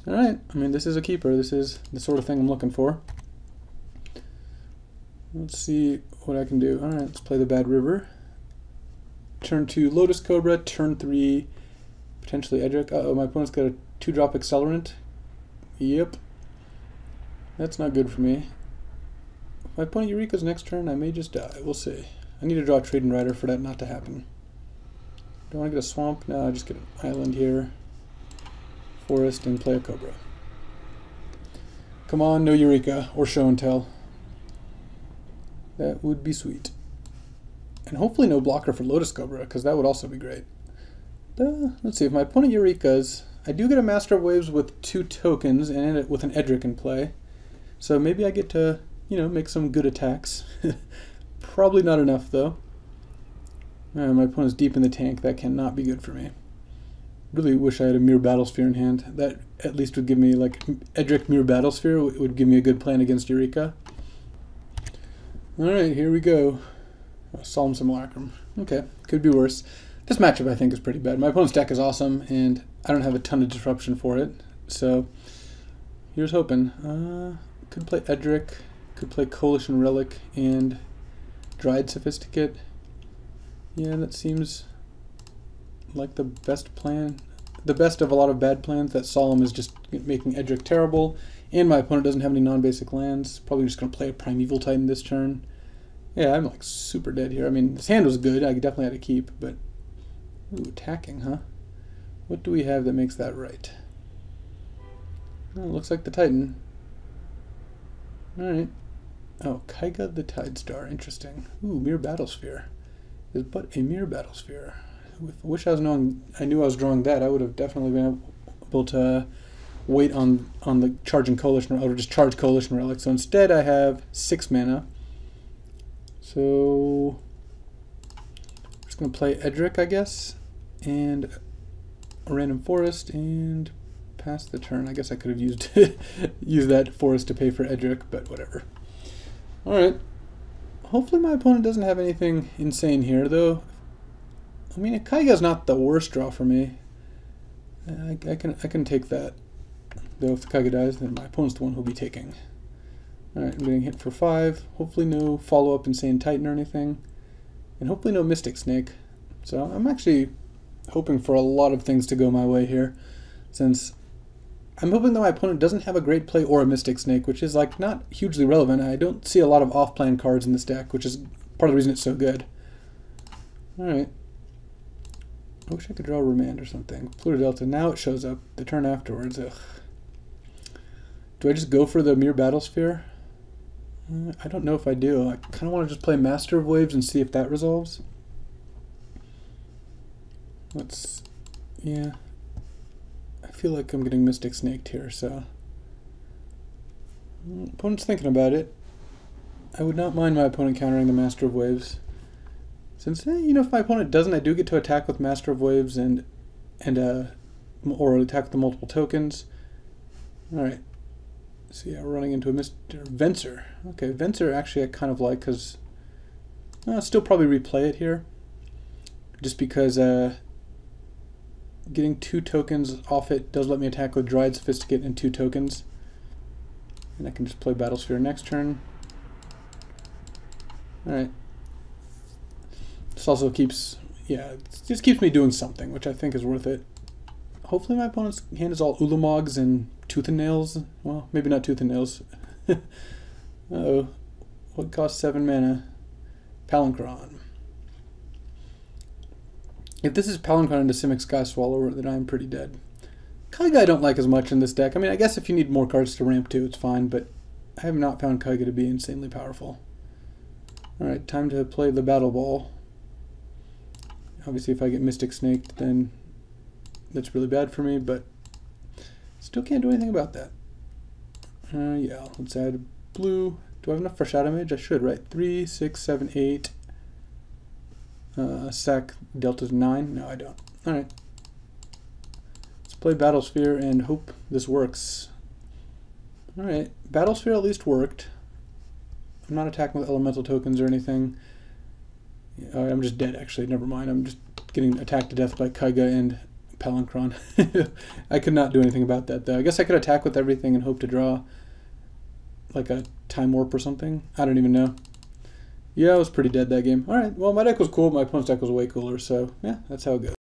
Alright, I mean, this is a keeper. This is the sort of thing I'm looking for. Let's see what I can do. Alright, let's play the Bad River. Turn 2, Lotus Cobra. Turn 3, potentially Edric. Uh-oh, my opponent's got a 2-drop Accelerant. Yep. That's not good for me. If my opponent Eureka's next turn, I may just die. We'll see. I need to draw a Trading Rider for that not to happen. Do I want to get a Swamp? No, I just get an Island here. Forest, and play a Cobra. Come on, no Eureka or Show and Tell. That would be sweet. And hopefully no blocker for Lotus Cobra, because that would also be great. Let's see, if my opponent Eureka's, I do get a Master of Waves with 2 tokens and with an Edric in play. So maybe I get to, you know, make some good attacks. Probably not enough, though. My opponent's deep in the tank. That cannot be good for me. Really wish I had a Mirror Battlesphere in hand. That at least would give me, like, Edric Mirror Battlesphere would give me a good plan against Eureka. Alright, here we go. Solemn Simulacrum. Okay, could be worse. This matchup I think is pretty bad. My opponent's deck is awesome, and I don't have a ton of disruption for it. So, here's hoping. Could play Edric, could play Coalition Relic, and Dryad Sophisticate. Yeah, that seems like the best plan. The best of a lot of bad plans. That Solemn is just making Edric terrible, and my opponent doesn't have any non-basic lands. Probably just going to play a Primeval Titan this turn. Yeah, I'm like super dead here. I mean, this hand was good. I definitely had to keep, but... Ooh, attacking, huh? What do we have that makes that right? Oh, looks like the Titan. Alright. Oh, Kaiga the Tidestar. Interesting. Ooh, Mirror Battlesphere. Is but a Mirror Battlesphere. I wish I knew I was drawing that. I would have definitely been able to wait on the charging Coalition, or just charge Coalition Relic. So instead I have 6 mana. So I'm just going to play Edric, I guess, and a random Forest, and pass the turn. I guess I could have used use that Forest to pay for Edric, but whatever. Alright. Hopefully my opponent doesn't have anything insane here, though. I mean, a Kaiga's not the worst draw for me. I can take that. Though if the Kaiga dies, then my opponent's the one who'll be taking. Alright, I'm getting hit for 5. Hopefully no follow-up Insane Titan or anything. And hopefully no Mystic Snake. So I'm actually hoping for a lot of things to go my way here. Since I'm hoping that my opponent doesn't have a Great Play or a Mystic Snake, which is like not hugely relevant. I don't see a lot of off-plan cards in this deck, which is part of the reason it's so good. Alright. I wish I could draw a Remand or something. Pluto Delta, now it shows up the turn afterwards. Ugh. Do I just go for the Mirror Battlesphere? I don't know if I do. I kind of want to just play Master of Waves and see if that resolves. Yeah. I feel like I'm getting Mystic Snaked here, so... Opponent's thinking about it. I would not mind my opponent countering the Master of Waves. Since, you know, if my opponent doesn't, I do get to attack with Master of Waves or attack with the multiple tokens. Alright. So yeah, we're running into a Mr. Venser. Okay, Venser actually I kind of like, because I'll still probably replay it here. Just because getting 2 tokens off it does let me attack with Dryad Sophisticate and 2 tokens. And I can just play Battlesphere next turn. Alright. This also keeps, yeah, it just keeps me doing something, which I think is worth it. Hopefully my opponent's hand is all Ulamogs and Tooth and Nails. Well, maybe not Tooth and Nails. Uh-oh. What costs 7 mana? Palinchron. If this is Palinchron into Simic Sky Swallower, then I'm pretty dead. Kaiga I don't like as much in this deck. I mean, I guess if you need more cards to ramp to, it's fine, but I have not found Kaiga to be insanely powerful. Alright, time to play the Battle Ball. Obviously, if I get Mystic Snaked, then that's really bad for me, but still can't do anything about that. Yeah, let's add blue. Do I have enough for Shadow Mage? I should, right? 3, 6, 7, 8. Sack Delta's 9. No, I don't. Alright. Let's play Battlesphere and hope this works. Alright. Battlesphere at least worked. I'm not attacking with elemental tokens or anything. I'm just dead, actually. Never mind. I'm just getting attacked to death by Kaiga and Palancron. I could not do anything about that, though. I guess I could attack with everything and hope to draw like a Time Warp or something. I don't even know. Yeah, I was pretty dead that game. Alright, well, my deck was cool. My opponent's deck was way cooler, so yeah, that's how it goes.